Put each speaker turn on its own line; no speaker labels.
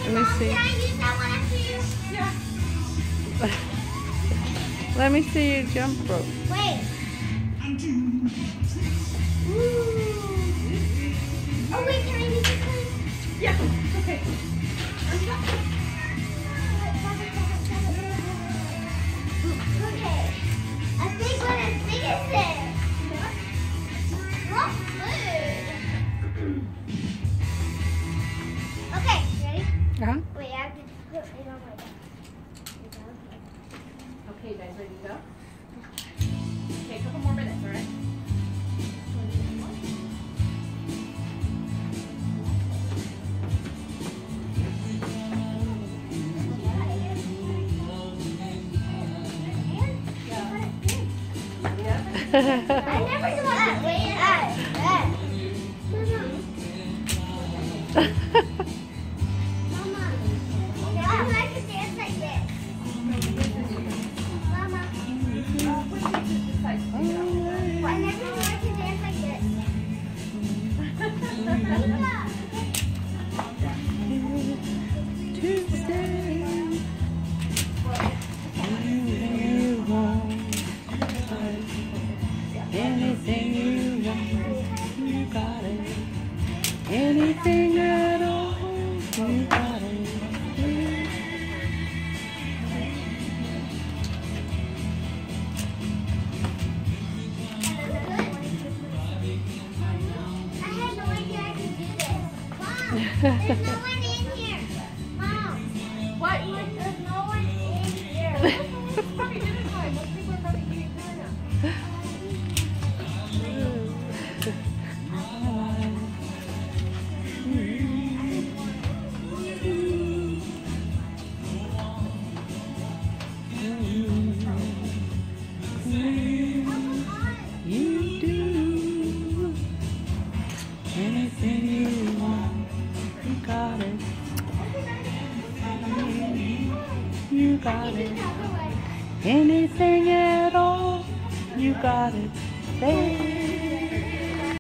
Let me see.
Can I use that one after you?
Yeah. Let me see your jump rope.
Wait. Ooh. Oh wait, can I use this one?
Yeah. Okay.
Okay. A big one as big as this. Rough food. Okay, ready?
Uh-huh.
Wait, I have to put it on my back.
Okay, you guys ready to go? Okay, a couple more minutes, all right?
I never do that. Wait, Mama, now I can dance like this. Mama, I never knew I could dance like this.
Tuesday. You want anything you want, you got it. Anything at all, you got it.
I had no idea I could do this. Mom, there's no one in here. Mom,
What?
there's no one in here.
It's probably dinner time. Most people are probably eating dinner now.
You do anything you want, you got it. You got it. Anything at all, you got it. Baby.